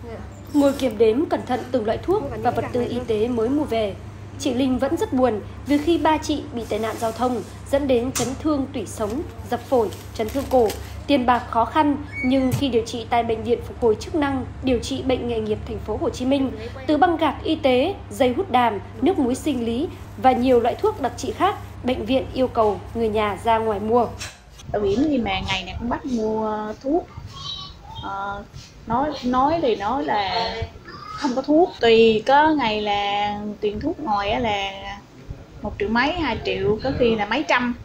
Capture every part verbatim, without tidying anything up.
Ngồi kiểm đếm cẩn thận từng loại thuốc và vật tư y tế mới mua về, chị Linh vẫn rất buồn vì khi ba chị bị tai nạn giao thông dẫn đến chấn thương tủy sống, dập phổi, chấn thương cổ, tiền bạc khó khăn, nhưng khi điều trị tại bệnh viện phục hồi chức năng điều trị bệnh nghề nghiệp thành phố Hồ Chí Minh, từ băng gạc y tế, dây hút đàm, nước muối sinh lý và nhiều loại thuốc đặc trị khác, bệnh viện yêu cầu người nhà ra ngoài mua. Bảo hiểm gì mà ngày nào cũng bắt mua thuốc, ờ, nói nói thì nói là không có thuốc, tùy có ngày là tiền thuốc ngồi là một triệu mấy, hai triệu, có khi là mấy trăm.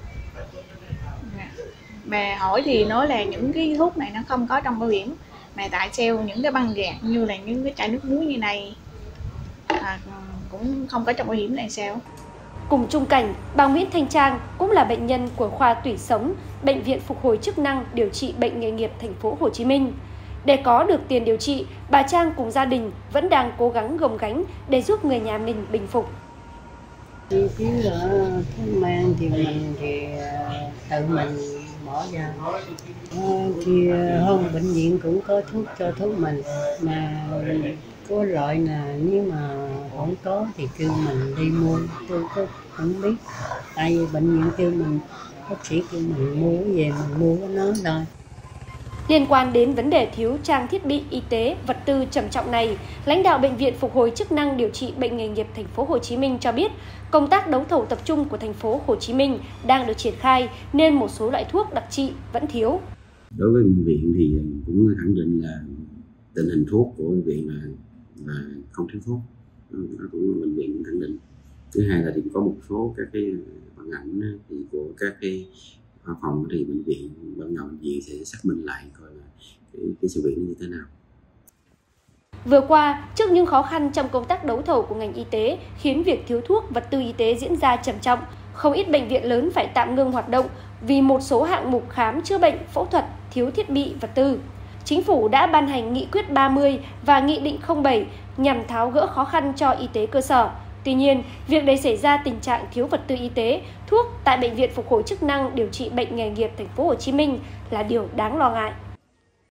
Mà hỏi thì nói là những cái thuốc này nó không có trong bảo hiểm, mà tại sao những cái băng gạc như là những cái chai nước muối như này à, cũng không có trong bảo hiểm này sao? Cùng chung cảnh, bà Nguyễn Thanh Trang cũng là bệnh nhân của khoa tủy sống, bệnh viện phục hồi chức năng điều trị bệnh nghề nghiệp thành phố Hồ Chí Minh. Để có được tiền điều trị, bà Trang cùng gia đình vẫn đang cố gắng gồng gánh để giúp người nhà mình bình phục. Chi phí là thuốc men thì mình thì tự mình bỏ ra. Thì hôm bệnh viện cũng có thuốc cho thuốc mình, mà có loại là nếu mà không có thì kêu mình đi mua, tôi có không biết. Tại vì bệnh viện kêu mình, bác sĩ kêu mình mua về mình mua cái nó thôi. Liên quan đến vấn đề thiếu trang thiết bị y tế, vật tư trầm trọng này, lãnh đạo bệnh viện phục hồi chức năng điều trị bệnh nghề nghiệp thành phố Hồ Chí Minh cho biết, công tác đấu thầu tập trung của thành phố Hồ Chí Minh đang được triển khai nên một số loại thuốc đặc trị vẫn thiếu. Đối với bệnh viện thì cũng khẳng định là tình hình thuốc của bệnh viện là, là không thiếu thuốc, đó cũng bệnh viện khẳng định. Thứ hai là thì có một số các cái phản ảnh thì của các cái phòng thì bệnh viện ban đầu bệnh viện sẽ xác minh lại coi là cái, cái sự việc như thế nào. Vừa qua, trước những khó khăn trong công tác đấu thầu của ngành y tế khiến việc thiếu thuốc, vật tư y tế diễn ra trầm trọng, không ít bệnh viện lớn phải tạm ngưng hoạt động vì một số hạng mục khám chữa bệnh, phẫu thuật thiếu thiết bị vật tư. Chính phủ đã ban hành Nghị quyết ba mươi và Nghị định không bảy nhằm tháo gỡ khó khăn cho y tế cơ sở. Tuy nhiên, việc để xảy ra tình trạng thiếu vật tư y tế, thuốc tại bệnh viện phục hồi chức năng điều trị bệnh nghề nghiệp thành phố Hồ Chí Minh là điều đáng lo ngại.